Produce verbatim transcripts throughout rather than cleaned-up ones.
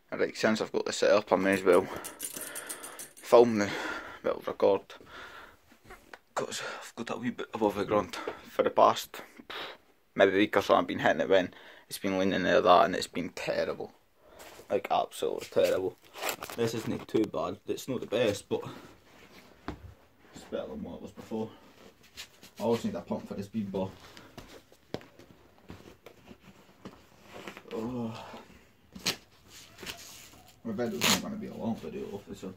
Right, since I've got the set up, I may as well film the, well, record, because I've got a wee bit above the ground. For the past maybe week or so I've been hitting it when it's been leaning near that, and it's been terrible. Like, absolutely terrible. This isn't too bad, it's not the best, but it's better than what it was before. I always need a pump for the speed ball. Oh. My video's not going to be a long video, so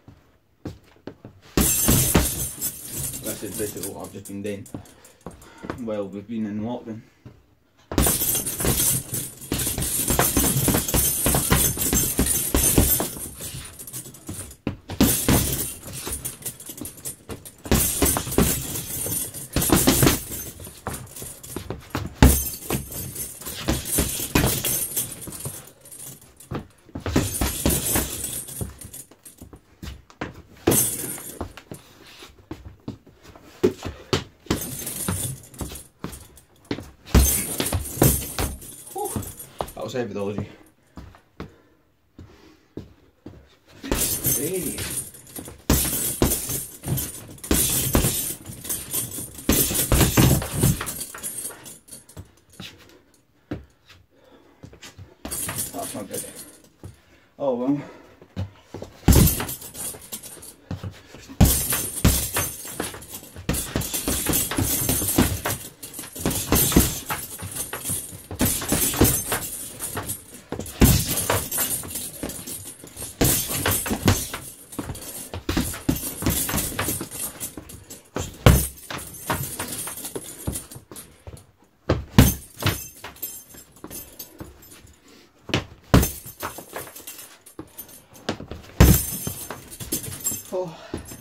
this is basically what I've just been doing while we've been in lockdown. That was heavy though, Ozzy. Hey. That's not good. Oh well. Oh.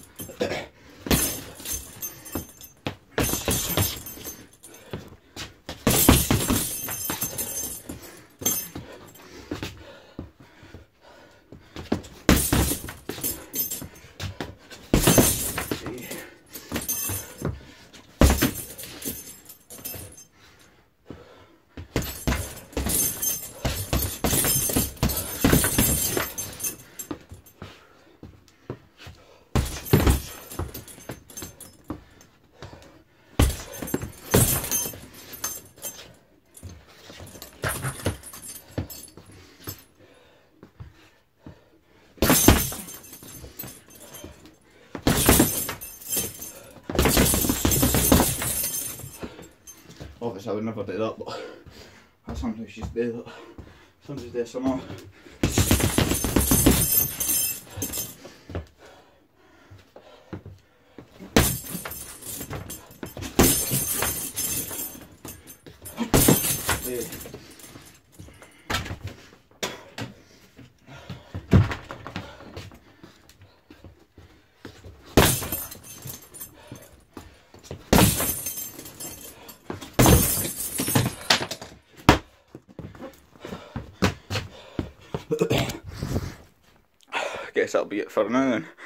Obviously I would never do that, but I sometimes just do that. Sometimes do some more. There. Guess that'll be it for now then.